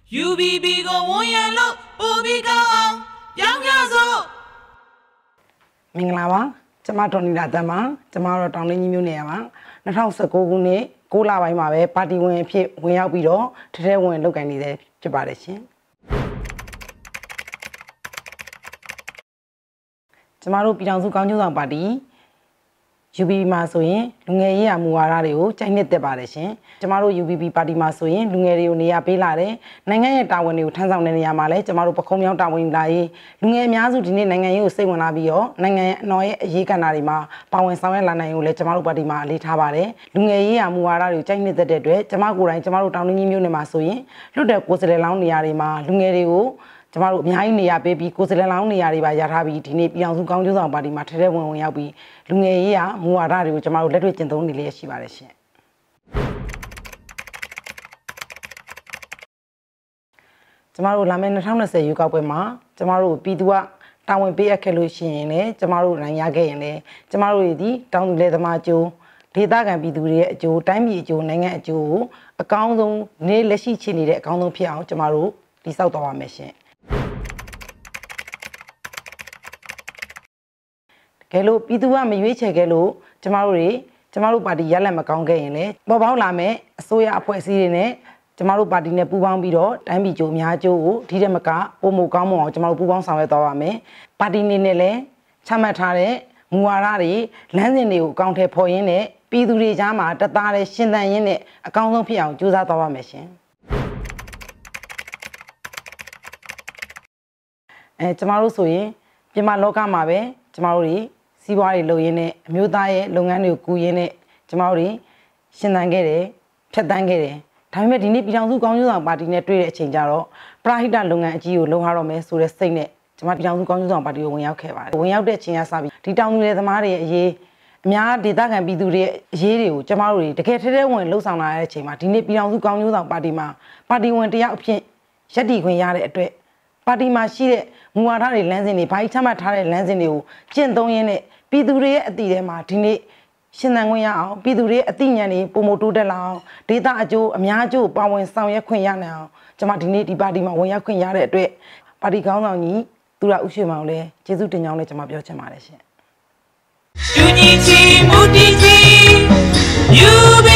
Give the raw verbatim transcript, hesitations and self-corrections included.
U B B ကိုဝန်ရံလို့ပို့ပြီးကောင်းအောင်ပြောင်းရစို့မင်္ဂလာပါကျမဒေါ်နီလာတန်ပါကျမတို့တောင်လေးကြီးမျိုးနေရပါ၂၀၁၉ခုနှစ်၉လပိုင်းမှာပဲပါတီဝင်အဖြစ်ဝင်ရောက်ပြီးတော့ထဲထဲဝင်လုပ်ကိုင်နေတဲ့ဖြစ်ပါတယ်ရှင်ကျမတို့ပြည်ထောင်စုကောင်းကျိုးဆောင်ပါတီU B B မှာဆိုရင်လူငယ်ရေးရာမူဝါဒတွေကိုကြိုက်နှစ်သက်ပါတယ်ရှင်ကျမတို့ U B B ပါတီမှာဆိုရင်လူငယ်တွေကိုနေရာပေးလာတယ်နိုင်ငံရဲ့တာဝန်တွေကိုထမ်းဆောင်တဲ့နေရာမှာလည်းကျမတို့ပခုံးမြောင်းတာဝန်လာရေးလူငယ်အများစုဒီနေ့နိုင်ငံရေးကိုစိတ်ဝင်လာပြီးတော့နိုင်ငံရဲ့အနော်ရဲ့အရေးကဏ္ဍတွေမှာပါဝင်ဆောင်ရွက်လာနိုင်ကိုလည်းကျမတို့ပါတီမှာအလေးထားပါတယ်လူငယ်ရေးရာမူဝါဒတွေကိုကြိုက်နှစ်သက်တဲ့အတွက်ကျမကိုယ်တိုင်ကျမတို့တောင်တွင်းကြီးမျိုးနယ်မှာဆိုရင်လွတ်တဲ့ကိုယ်စားလှယ်လောင်းနေရာတွေမှာလူငယ်တွေကိုကျမတို့အများကြီးနေရာပေးပြီးကိုယ်စားလှယ်လောင်းနေရာတွေပါရထားပြီးဒီနေ့ပြည်အောင်စုကောင်းကျိုးဆောင်ပါတီမှာထဲထဲဝင်ဝင်ရောက်ပြီးလူငယ်ရေးရာမူဝါဒတွေကိုကျမတို့လက်တွေ့ကျင့်သုံးနေလျက်ရှိပါတယ်ရှင်ကျမတို့လာမယ့်၂၀၂၀ရွေးကောက်ပွဲမှာကျမတို့ပြည်သူကတာဝန်ပေးအပ်ခဲ့လို့ရှိရင်လည်းကျမတို့နိုင်ရခဲ့ရင်လည်းကျမတို့ဒီတောင်သူလယ်သမားအကျိုးဒေသခံပြည်သူတွေရဲ့အကျိုးတိုင်းပြည်အကျိုးနိုင်ငံအကျိုးကိုအကောင်းဆုံးနေ့လက်ရှိချနေတဲ့အကောင်းဆုံးဖြစ်အောင်ကျမတို့တည်ဆောက်သွားပါမယ်ရှင်ကဲလို့ပြည်သူကမရွေးချယ်ခဲ့လို့ကျမတို့တွေကျမတို့ပါတီရက်လက်မကောင်းခဲ့ရင်လည်းပေါ်ပေါက်လာမဲ့အစိုးရအဖွဲ့အစည်းတွေနဲ့ကျမတို့ပါတီနဲ့ပူးပေါင်းပြီးတော့တိုင်းပြည်ကျိုးအများကျိုးကိုဒီတက်မကပုံမကောင်းမအောင်ကျမတို့ပူးပေါင်းဆောင်ရွက်သွားပါမယ်ပါတီနေနဲ့လည်းချမှတ်ထားတဲ့မူဝါဒတွေလမ်းစဉ်တွေကိုအကောင့်ထဲဖော်ရင်းနဲ့ပြည်သူတွေကြားမှာတသားတဲ့ရှင်းသန်ရင်းနဲ့အကောင်းဆုံးဖြစ်အောင်ကြိုးစားသွားပါမယ်ရှင်အဲကျမတို့ဆိုရင်ပြည်မလောကမှာပဲကျမတို့တွေစီးပွားရေးလုပ်ရင်းနဲ့အမျိုးသားရဲ့လုပ်ငန်းတွေကိုကူရင်းနဲ့ကျမတို့တွေရှင်းသန်ခဲ့တယ်ဖြတ်တန်းခဲ့တယ်ဒါပေမဲ့ဒီနေ့ပြည်ထောင်စုကောင်းကျိုးဆောင်ပါတီနဲ့တွေ့တဲ့အချိန်ကျတော့ပရဟိတလုပ်ငန်းအကြီးကိုလုပ်ရတော့မယ်ဆိုတဲ့စိတ်နဲ့ကျမပြည်ထောင်စုကောင်းကျိုးဆောင်ပါတီကိုဝင်ရောက်ခဲ့ပါတယ်ဝင်ရောက်တဲ့အချိန်ကစပြီးဒီတောင်သူတွေသမားတွေရဲ့အရေးအများဒေသခံပြည်သူတွေရဲ့အရေးတွေကိုကျမတို့တွေတကယ်ထဲထဲဝင်လှုပ်ဆောင်လာတဲ့အချိန်မှာဒီနေ့ပြည်ထောင်စုကောင်းကျိုးဆောင်ပါတီမှာပါတီဝင်တယောက်အဖြစ်ရပ်တည်ခွင့်ရတဲ့အတွက်ပါတီမှာရှိတဲ့မူဝါဒတွေလမ်းစဉ်တွေဘာကြီးချမှတ်ထားတဲ့လမ်းစဉ်တွေကိုကျင့်သုံးရင်းနဲ့ပြည်သူတွေရဲ့အတည်ထဲမှာဒီနေ့ရှင်သန်ခွင့်ရအောင်ပြည်သူတွေရဲ့အသိဉာဏ်တွေပုံမတိုးတက်လာအောင်ဒေသအကျိုးအများအကျိုးပါဝင်ဆောင်ရွက်ခွင့်ရနိုင်အောင်ကျွန်မဒီနေ့ဒီပါတီမှာဝင်ရောက်ခွင့်ရတဲ့အတွက်ပါတီခေါင်းဆောင်ကြီးသူရဦးရွှေမောင်လည်းကျေးဇူးတင်ကြောင်းလည်းကျွန်မပြောချင်ပါတယ်ရှင်